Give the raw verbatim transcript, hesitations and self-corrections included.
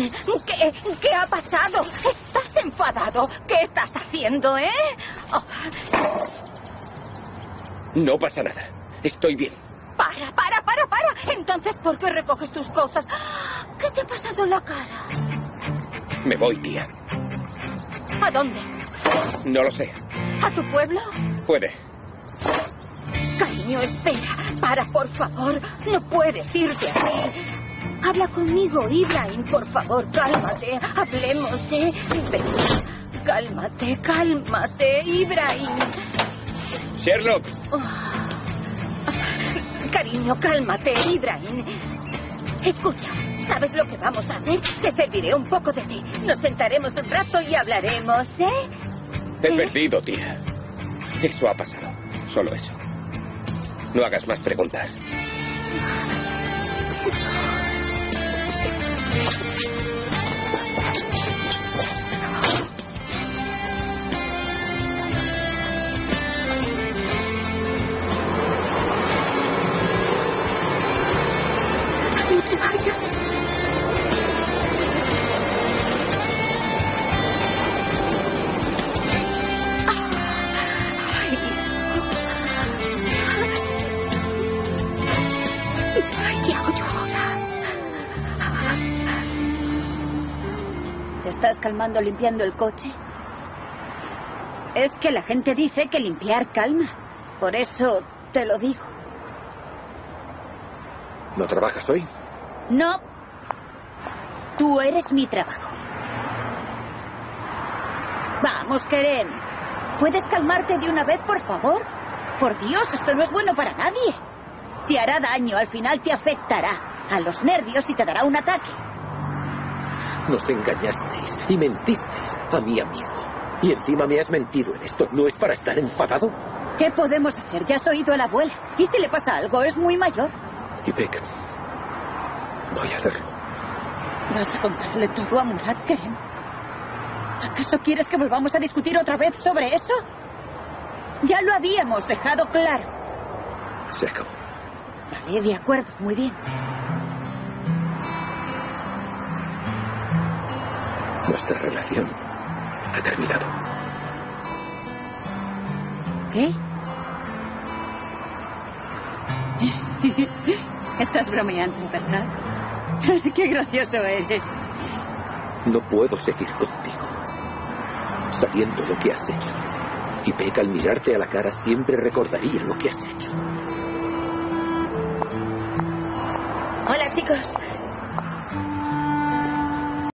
Ibrahim, ¿qué, ¿qué ha pasado? ¿Estás enfadado? ¿Qué estás haciendo, eh? Oh. No pasa nada. Estoy bien. Para, para, para, para. Entonces, ¿por qué recoges tus cosas? ¿Qué te ha pasado en la cara? Me voy, tía. ¿A dónde? No lo sé. ¿A tu pueblo? Puede. Cariño, espera. Para, por favor. No puedes irte así. Habla conmigo, Ibrahim, por favor. Cálmate. Hablemos, ¿eh? Venga. Cálmate, cálmate, Ibrahim. Sherlock. Oh. Cariño, cálmate, Ibrahim. Escucha, ¿sabes lo que vamos a hacer? Te serviré un poco de té. Nos sentaremos un rato y hablaremos, ¿eh? He ¿Eh? perdido, tía. Eso ha pasado. Solo eso. No hagas más preguntas. No te vayas. ¿Te estás calmando limpiando el coche? Es que la gente dice que limpiar calma. Por eso te lo digo. ¿No trabajas hoy? No. Tú eres mi trabajo. Vamos, Kerem. ¿Puedes calmarte de una vez, por favor? Por Dios, esto no es bueno para nadie. Te hará daño, al final te afectará a los nervios y te dará un ataque. Nos engañasteis y mentisteis a mi amigo. Y encima me has mentido en esto. ¿No es para estar enfadado? ¿Qué podemos hacer? Ya has oído a la abuela. ¿Y si le pasa algo? Es muy mayor. Ipek, voy a hacerlo. ¿Vas a contarle todo a Murad, Kerem? ¿Acaso quieres que volvamos a discutir otra vez sobre eso? Ya lo habíamos dejado claro. Se acabó. Vale, de acuerdo, muy bien. Nuestra relación ha terminado. ¿Qué? Estás bromeando, ¿verdad? Qué gracioso eres. No puedo seguir contigo, sabiendo lo que has hecho. Ipek, al mirarte a la cara, siempre recordaría lo que has hecho. Hola, chicos.